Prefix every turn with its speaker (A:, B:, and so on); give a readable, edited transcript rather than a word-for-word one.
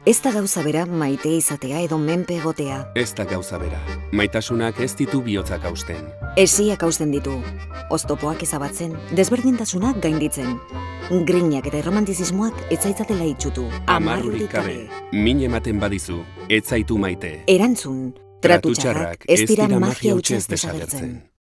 A: Ez da gauza bera maite izatea edo menpe egotea.
B: Ez da gauza bera. Maitasunak ez ditu bihotzak hausten.
A: Esiak hausten ditu. Oztopoak ezabatzen, desberdintasunak gainditzen. Grinak eta erromantizismoak ez zaitzatela itxutu.
B: Amarrurik gabe. Min ematen badizu, ez zaitu maite.
A: Erantzun, tratu txarrak ez dira magia hutsez desagertzen.